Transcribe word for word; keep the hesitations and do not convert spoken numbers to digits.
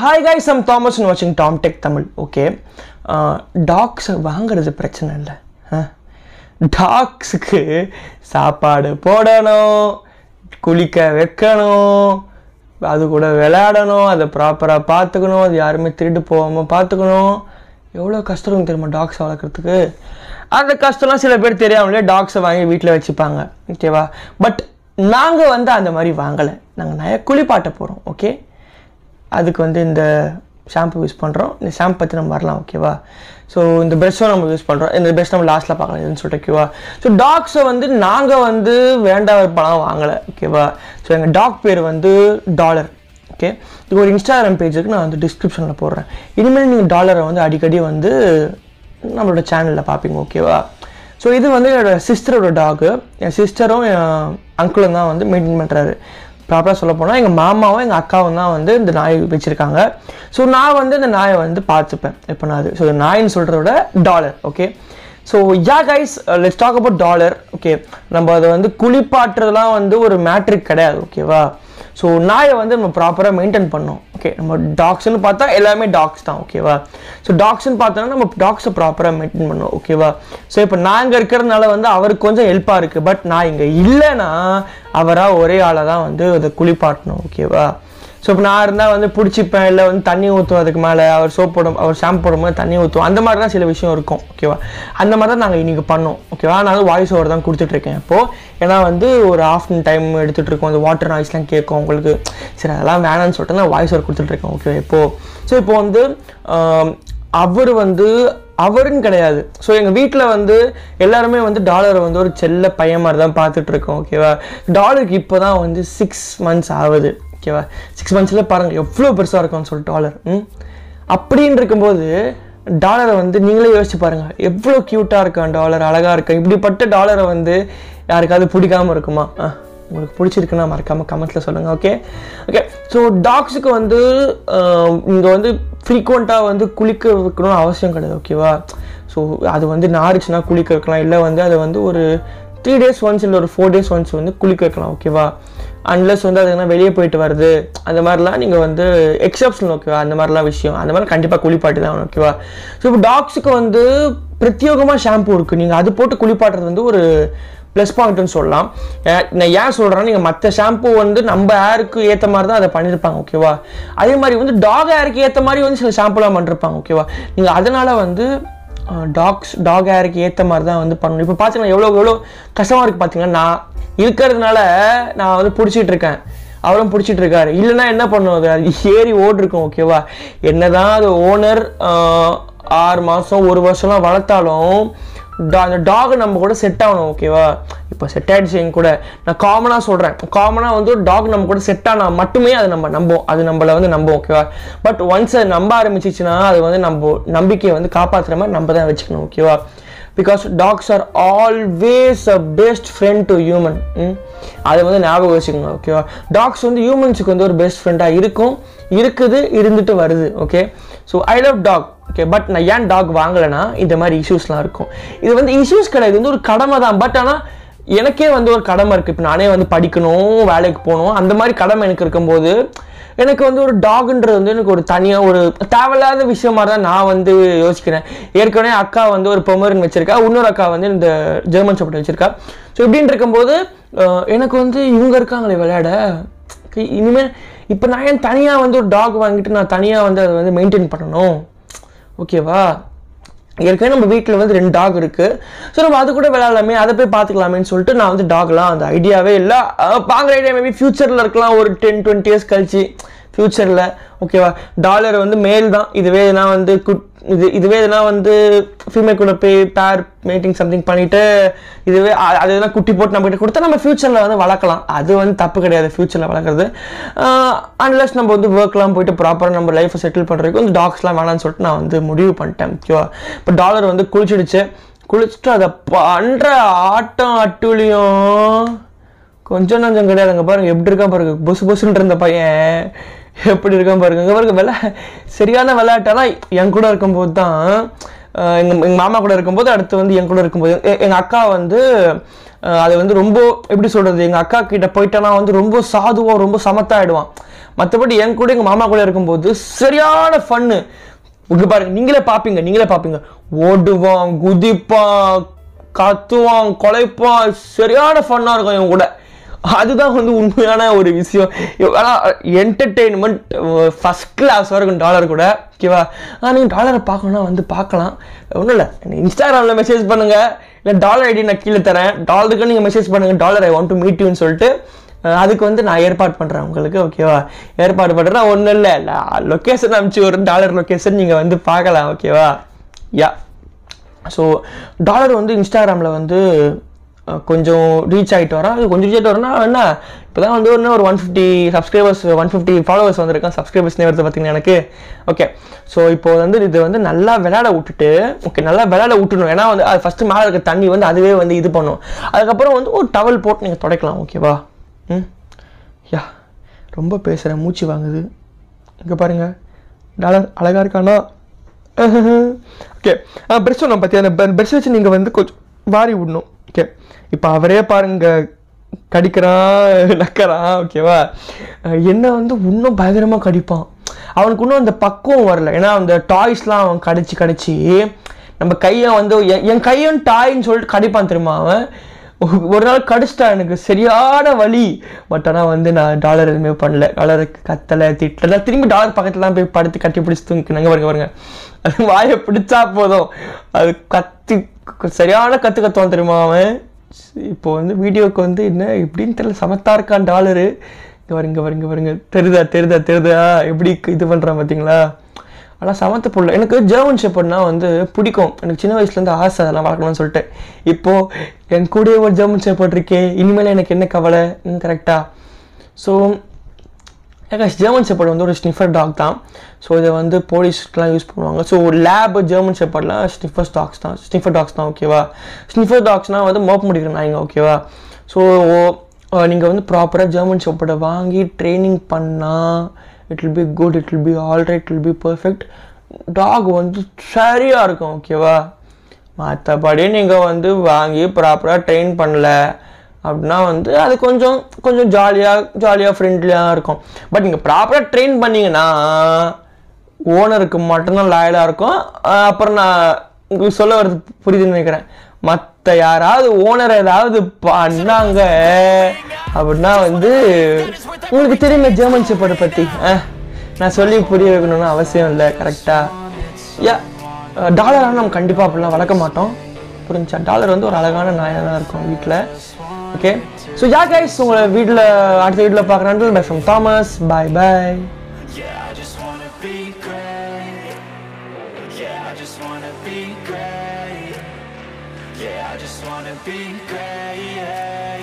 Hi guys, I'm Thomas and watching Tom Tech Tamil. Okay, uh, dogs வாங்குறது பிரச்சனை இல்லை. டாக்ஸுக்கு சாப்பாடு போடணும், குளிக்க வைக்கணும், அது கூட விளையாடணும், அதை ப்ராப்பராக பார்த்துக்கணும், அது யாருமே திருட்டு போகாமல் பார்த்துக்கணும். எவ்வளோ கஷ்டம் தெரியுமா டாக்ஸ் வளர்க்குறதுக்கு? அந்த கஷ்டம்லாம் சில பேர் தெரியாமலே டாக்ஸை வாங்கி வீட்டில் வச்சுப்பாங்க. ஓகேவா? பட் நாங்கள் வந்து அந்த மாதிரி வாங்கலை. நாங்கள் நிறைய குளிப்பாட்ட போகிறோம். ஓகே, அதுக்கு வந்து இந்த ஷாம்பு யூஸ் பண்ணுறோம். இந்த ஷாம்பு பற்றி நம்ம வரலாம். ஓகேவா? ஸோ இந்த ப்ரெஷ்ஷும் நம்ம யூஸ் பண்ணுறோம். இந்த ப்ரெஷ் நம்ம லாஸ்ட்டில் பார்க்கலாம் எதுன்னு சொல்லிட்டு. ஓகேவா? ஸோ டாக்ஸை வந்து நாங்கள் வந்து வேண்டாம் விருப்பம்லாம் வாங்கலை. ஓகேவா? ஸோ எங்கள் டாக் பேர் வந்து டாலர். ஓகே, இது ஒரு இன்ஸ்டாகிராம் பேஜுக்கு நான் வந்து டிஸ்கிரிப்ஷனில் போடுறேன். இனிமேல் நீங்கள் டாலரை வந்து அடிக்கடி வந்து நம்மளோட சேனலில் பார்ப்பீங்க. ஓகேவா? ஸோ இது வந்து என்னோடய சிஸ்டரோட டாகு. என் சிஸ்டரும் என் அங்கிளும் தான் வந்து மெயின்டைன் பண்ணுறாரு. ப்ராப்பராக சொல்ல போனால் எங்கள் மாமாவும் எங்கள் அக்காவும் தான் வந்து இந்த நாய் வச்சுருக்காங்க. ஸோ நான் வந்து இந்த நாயை வந்து பார்த்துப்பேன் எப்போ நான் அது. ஸோ நாயின்னு சொல்கிறத விட dollar. Okay, so ya guys, let's talk about dollar. Okay, நம்ம அதை வந்து குளிப்பாட்டுறதுலாம் வந்து ஒரு மேட்ரிக் கிடையாது. ஓகேவா? ஸோ நாயை வந்து நம்ம ப்ராப்பராக மெயின்டைன் பண்ணோம். ஓகே, நம்ம டாக்ஸ்ன்னு பார்த்தா எல்லாமே டாக்ஸ் தான். ஓகேவா? ஸோ டாக்ஸ்ன்னு பார்த்தோன்னா நம்ம டாக்ஸை ப்ராப்பராக மெயின்டைன் பண்ணோம். ஓகேவா? ஸோ இப்போ நாங்கள் இருக்கிறதுனால வந்து அவருக்கு கொஞ்சம் ஹெல்ப்பாக இருக்குது. பட் நான் இங்கே இல்லைன்னா அவராக ஒரே ஆளை தான் வந்து அதை குளிப்பாட்டணும். ஓகேவா? ஸோ இப்போ நான் இருந்தால் வந்து பிடிச்சிப்பேன், இல்லை வந்து தண்ணி ஊற்றுவோம், அதுக்கு மேலே அவர் சோப் போடும், அவர் ஷாம்பு போடும்போது தண்ணி ஊற்றுவோம். அந்த மாதிரி தான் சில விஷயம் இருக்கும். ஓகேவா? அந்த மாதிரி தான் நாங்கள் இன்றைக்கி பண்ணோம். ஓகேவா? நான் வந்து வாய்ஸ் ஓவர் தான் கொடுத்துட்ருக்கேன் இப்போது. ஏன்னா வந்து ஒரு ஆஃப்டர்நூன் டைம் எடுத்துகிட்டு இருக்கோம், அந்த வாட்டர் நாய்ஸ்லாம் கேட்கும் உங்களுக்கு. சரி, அதெல்லாம் வேணான்னு சொல்லிட்டு நான் வாய்ஸ் ஓவர் கொடுத்துட்ருக்கேன். ஓகே, இப்போது ஸோ இப்போ வந்து அவர் வந்து அவருன்னு கிடையாது. ஸோ எங்கள் வீட்டில் வந்து எல்லாருமே வந்து டாலரை வந்து ஒரு செல்ல பையன் மாதிரி தான் பார்த்துட்ருக்கோம். ஓகேவா? டாலருக்கு இப்போ தான் வந்து சிக்ஸ் மந்த்ஸ் ஆகுது. ஓகேவா? சிக்ஸ் மந்த்ஸில் பாருங்கள் எவ்வளோ பெருசாக இருக்கும்னு சொல்லிட்டு டாலர். ம் அப்படின்னு இருக்கும்போது டாலரை வந்து நீங்களே யோசிச்சு பாருங்கள், எவ்வளோ க்யூட்டாக இருக்கான் டாலர், அழகாக இருக்கா. இப்படிப்பட்ட டாலரை வந்து யாருக்காவது பிடிக்காமல் இருக்குமா? ஆ, உங்களுக்கு பிடிச்சிருக்குன்னா மறக்காமல் கமெண்ட்ஸில் சொல்லுங்கள். ஓகே ஓகே ஸோ டாக்ஸுக்கு வந்து இங்கே வந்து ஃப்ரீக்வெண்ட்டாக வந்து குளிக்க வைக்கணும்னு அவசியம் கிடையாது. ஓகேவா? ஸோ அது வந்து நாரிச்சுன்னா குளிக்க வைக்கலாம், இல்லை வந்து அதை வந்து ஒரு த்ரீ டேஸ் ஒன்ஸ் இல்லை ஒரு ஃபோர் டேஸ் ஒன்ஸ் வந்து குளிக்க வைக்கலாம். ஓகேவா? அன்லஸ் வந்து அது என்ன வெளியே போயிட்டு வருது அந்த மாதிரிலாம் நீங்கள் வந்து எக்ஸப்ஷன். ஓகேவா? அந்த மாதிரிலாம் விஷயம் அந்த மாதிரி கண்டிப்பாக குளிப்பாட்டி தான். ஓகேவா? ஸோ இப்போ டாக்ஸுக்கு வந்து பிரத்யேகமாக ஷாம்பு இருக்குது. நீங்கள் அது போட்டு குளிப்பாட்டுறது வந்து ஒரு ப்ளஸ் பாயிண்ட்டுன்னு சொல்லலாம். நான் ஏன் சொல்கிறேன்னா, நீங்கள் மற்ற ஷாம்பு வந்து நம்ம ஹேருக்கு ஏற்ற மாதிரி தான் அதை பண்ணியிருப்பாங்க. ஓகேவா? அதே மாதிரி வந்து டாக் ஹேருக்கு ஏற்ற மாதிரி வந்து சில ஷாம்புலாம் பண்ணிருப்பாங்க. ஓகேவா? நீங்கள் அதனால் வந்து டாக்ஸ் டாக் ஹேருக்கு ஏற்ற மாதிரி தான் வந்து பண்ணணும். இப்போ பார்த்தீங்கன்னா எவ்வளோ எவ்வளோ கஷ்டமாக இருக்குது பார்த்தீங்கன்னா, நான் இருக்கிறதுனால நான் வந்து பிடிச்சிட்டு இருக்கேன், அவரும் பிடிச்சிட்டு இருக்காரு. இல்லைன்னா என்ன பண்ணுவோம், அது ஏறி ஓடிருக்கும். ஓகேவா? என்னதான் அது ஓனர் ஆறு மாதம் ஒரு வருஷம்லாம் வளர்த்தாலும் அந்த டாக் நம்ம கூட செட் ஆகணும். ஓகேவா? இப்போ செட் ஆகிடுச்சு எங்க கூட. நான் காமனாக சொல்கிறேன், காமனாக வந்து ஒரு டாக் நம்ம கூட செட் ஆனால் மட்டுமே அது நம்ம நம்புவோம், அது நம்மளை வந்து நம்புவோம். ஓகேவா? பட் ஒன்ஸ் அது நம்ப ஆரம்பிச்சிச்சுன்னா அது வந்து நம்ம நம்பிக்கையை வந்து காப்பாற்றுற மாதிரி நம்ம தான் வச்சுக்கணும். ஓகேவா? Because dogs are always a best friend to human. அதை வந்து ஞாபகம் வச்சுக்கோங்க. ஓகேவா? டாக்ஸ் வந்து ஹியூமன்ஸுக்கு வந்து ஒரு பெஸ்ட் ஃப்ரெண்டாக இருக்கும், இருக்குது, இருந்துட்டு வருது. Okay, so I love dog. Okay, but நான் ஏன் டாக் வாங்கலைன்னா இந்த மாதிரி இஷ்யூஸ்லாம் இருக்கும். இது வந்து இஷ்யூஸ் கிடையாது, வந்து ஒரு கடமை தான். பட் ஆனால் எனக்கே வந்து ஒரு கடமை இருக்குது. இப்போ நானே வந்து படிக்கணும், வேலைக்கு போகணும், அந்த மாதிரி கடமை எனக்கு இருக்கும்போது எனக்கு வந்து ஒரு டாக்ன்றது வந்து எனக்கு ஒரு தனியாக ஒரு தேவையில்லாத விஷயம் மாதிரி தான் நான் வந்து யோசிக்கிறேன். ஏற்கனவே அக்கா வந்து ஒரு பொமரன் வச்சுருக்கா, இன்னொரு அக்கா வந்து இந்த ஜெர்மன் ஷெப்பர்ட் வச்சுருக்கா. ஸோ இப்படின்னு இருக்கும்போது எனக்கு வந்து இவங்க இருக்காங்களே விளையாட, இனிமேல் இப்போ நான் ஏன் தனியாக வந்து ஒரு டாக் வாங்கிட்டு நான் தனியாக வந்து அதை வந்து மெயின்டைன் பண்ணணும்? ஓகேவா? ஏற்கனவே நம்ம வீட்டில் வந்து ரெண்டு டாக் இருக்குது. ஸோ நம்ம அது கூட விளையாடலாமே, அதை போய் பார்த்துக்கலாமேன்னு சொல்லிட்டு நான் வந்து டாக்லாம் அந்த ஐடியாவே இல்லை. பார்க்குற ஐடியா மேபி ஃப்யூச்சரில் இருக்கலாம், ஒரு டென் டுவெண்ட்டி இயர்ஸ் கழிச்சு ஃப்யூச்சரில். ஓகேவா? டாலர் வந்து மேல் தான். இதுவே எதுனா வந்து குட் இது இதுவே எதுனா வந்து ஃபீமேல் கூட போய் பேர் மேட்டிங் சம்திங் பண்ணிவிட்டு இதுவே அது எதுனா குட்டி போட்டு நம்ம கிட்ட கொடுத்தா நம்ம ஃப்யூச்சரில் வந்து வளர்க்கலாம். அது வந்து தப்பு கிடையாது ஃப்யூச்சரில் வளர்க்குறது. அன்லஸ் நம்ம வந்து ஒர்க்லாம் போயிட்டு ப்ராப்பராக நம்ம லைஃப்பை செட்டில் பண்ணுறதுக்கு வந்து டாக்ஸ்லாம் வேணான்னு சொல்லிட்டு நான் வந்து முடிவு பண்ணிட்டேன். ஓகேவா? இப்போ டாலர் வந்து குளிச்சிடுச்சு. குளிச்சுட்டு அதை பண்ணுற ஆட்டம் அட்டுலியும் கொஞ்சம் நஞ்சம் கிடையாது. அங்கே பாருங்கள் எப்படி இருக்கான் பாருங்க, பொசு பொசுன்ற இருந்த பையன் எப்படி இருக்கான் பாருங்க. அங்கே பாருங்க, விளா சரியான விளையாட்டெல்லாம் என் கூட இருக்கும்போது தான் எங்கள் எங்கள் மாமா கூட இருக்கும்போது, அடுத்து வந்து என் கூட இருக்கும்போது எங்கள் அக்கா வந்து அது வந்து ரொம்ப எப்படி சொல்கிறது, எங்கள் அக்கா கிட்ட போயிட்டேன்னா வந்து ரொம்ப சாதுவாக ரொம்ப சமத்தாயிடுவான். மற்றபடி என் கூட எங்கள் மாமா கூட இருக்கும்போது சரியான ஃபன்னு. இங்கே பாருங்க, நீங்களே பார்ப்பீங்க நீங்களே பார்ப்பீங்க ஓடுவான், குதிப்பான், கத்துவான், கொலைப்பான், சரியான ஃபன்னாக இருக்கும் இவன் கூட. அதுதான் வந்து உண்மையான ஒரு விஷயம். ஆனால் என்டர்டெயின்மெண்ட் ஃபஸ்ட் கிளாஸ் வரைக்கும் டாலர் கூட, ஓகேவா? ஆனால் நீங்கள் டாலரை பார்க்கணுன்னா வந்து பார்க்கலாம், ஒன்றும் இல்லை. இன்ஸ்டாகிராமில் மெசேஜ் பண்ணுங்கள், இல்லை டாலர் ஐடி நான் கீழே தரேன், டாலருக்கு நீங்கள் மெசேஜ் பண்ணுங்கள், dollar I want to meet யூன்னு சொல்லிட்டு. அதுக்கு வந்து நான் ஏற்பாடு பண்ணுறேன் உங்களுக்கு, ஓகேவா? ஏற்பாடு பண்ணுறேன், ஒன்றும் இல்லை, லொக்கேஷன் அனுப்பிச்சு ஒரு டாலர் லொக்கேஷன் நீங்கள் வந்து பார்க்கலாம், ஓகேவா? யா. ஸோ டாலர் வந்து இன்ஸ்டாகிராமில் வந்து கொஞ்சம் ரீச் ஆகிட்டு வரோம். அது கொஞ்சம் ரீச் ஆகிட்டு வரோன்னா என்ன, இப்போ தான் வந்து ஒன்று ஒரு one fifty subscribers one fifty followers வந்திருக்கேன். சப்ஸ்கிரைபர்ஸ் நேரத்தை பார்த்தீங்கன்னா எனக்கு, ஓகே. ஸோ இப்போ வந்து இது வந்து நல்லா விளையாட விட்டுட்டு, ஓகே, நல்லா விளையாட விட்டுணும். ஏன்னா வந்து அது ஃபஸ்ட்டு மேலே இருக்க தண்ணி வந்து அதுவே வந்து இது பண்ணும். அதுக்கப்புறம் வந்து ஒரு டவல் போட்டு நீங்கள் துடைக்கலாம், ஓகேவா? ம், யா. ரொம்ப பேசுகிறேன், மூச்சு வாங்குது. இங்கே பாருங்கள், டாலர் அழகாக இருக்கானா? ஓகே, ப்ரெஷ் ஒன்றும் பற்றி அந்த ப்ரெஷ் வச்சு நீங்கள் வந்து கொஞ்சம் வாரி விடணும். ஓகே, இப்போ அவரே பாருங்க, கடிக்கிறான், நக்கறான், ஓகேவா? என்ன வந்து இன்னும் பயங்கரமாக கடிப்பான். அவனுக்கு இன்னும் அந்த பக்குவம் வரல. ஏன்னா அந்த டாய்ஸ்லாம் அவன் கடிச்சு கடிச்சு நம்ம கையை வந்து என் கையும் டாய்ன்னு சொல்லிட்டு கடிப்பான் தெரியுமா அவன். ஒரு நாள் கடிச்சிட்டான், எனக்கு சரியான வலி. பட் ஆனால் வந்து நான் டாலர் எதுவுமே பண்ணல, டாலருக்கு கத்தலை திட்டலை. திரும்பி டாலர் பக்கத்துலாம் போய் படுத்து கட்டி பிடிச்சி தூங்கினாங்க. பாருங்க பாருங்க, அது வாயை பிடிச்சா போதும், அது கத்தி சரியான கற்று கத்துவான் தெரியுமா அவன். இப்போ வந்து வீடியோவுக்கு வந்து என்ன எப்படின்னு தெரியல, சமத்தா இருக்கான் டாலரு. இங்கே வருங்க வருங்க வருங்க, தெரிதா தெரிதா தெரிதா எப்படி இது பண்ணுறான் பார்த்தீங்களா? ஆனால் சமத்து பொருள். எனக்கு ஜெர்மன் ஷெப்பர்ட்னா வந்து பிடிக்கும், எனக்கு சின்ன வயசுலேருந்து ஆசை அதெல்லாம் வளர்க்கணும்னு சொல்லிட்டு. இப்போது என் கூடயே ஒரு ஜெர்மன் ஷெப்பர்ட் இருக்கே, இனிமேல் எனக்கு என்ன கவலை, கரெக்டாக? ஸோ ஏங்க ஜெர்மன் ஷெப்பர்ட் வந்து ஒரு ஸ்னிஃபர் டாக் தான். ஸோ இதை வந்து போலீஸ்லாம் யூஸ் பண்ணுவாங்க. ஸோ ஒரு லேப் ஜெர்மன் ஷெப்பர்ட்லாம் ஸ்னிஃபர் டாக்ஸ் தான் ஸ்னிஃபர் டாக்ஸ் தான் ஓகேவா? ஸ்னிஃபர் டாக்ஸ்னால் வந்து மோப் முடிக்கிற நாய்ங்க, ஓகேவா? ஸோ நீங்கள் வந்து ப்ராப்பராக ஜெர்மன் ஷெப்பர்டை வாங்கி ட்ரைனிங் பண்ணால் it will be good, it will be alright, it will be perfect. Dog வந்து சரியாக இருக்கும், ஓகேவா? மற்றபடி நீங்கள் வந்து வாங்கி ப்ராப்பராக ட்ரெயின் பண்ணல அப்படின்னா வந்து அது கொஞ்சம் கொஞ்சம் ஜாலியாக ஜாலியாக ஃப்ரெண்ட்லியாக இருக்கும். பட் நீங்கள் ப்ராப்பராக ட்ரெயின் பண்ணிங்கன்னா ஓனருக்கு மட்டும்தான் லாயலாக இருக்கும். அப்புறம் நான் உங்களுக்கு சொல்ல வரது புரியுதுன்னு நினைக்கிறேன். மற்ற யாராவது ஓனர் ஏதாவது பண்ணாங்க அப்படின்னா வந்து உங்களுக்கு தெரியுமே ஜெர்மன் ஷெப்பர்டை பற்றி, நான் சொல்லி புரிய வைக்கணும்னு அவசியம் இல்லை, கரெக்டாக? யா. டாலராக நம்ம கண்டிப்பாக அப்படிலாம் வளர்க்க மாட்டோம், புரிஞ்சா? டாலர் வந்து ஒரு அழகான நாயாக தான் இருக்கும் வீட்டில், ஓகே? ஸோ யா கைஸ், உங்களை வீட்டில் அடுத்த வீட்டில் பார்க்குறான்னு bye from Thomas. Bye bye. Yeah, I just wanna be great.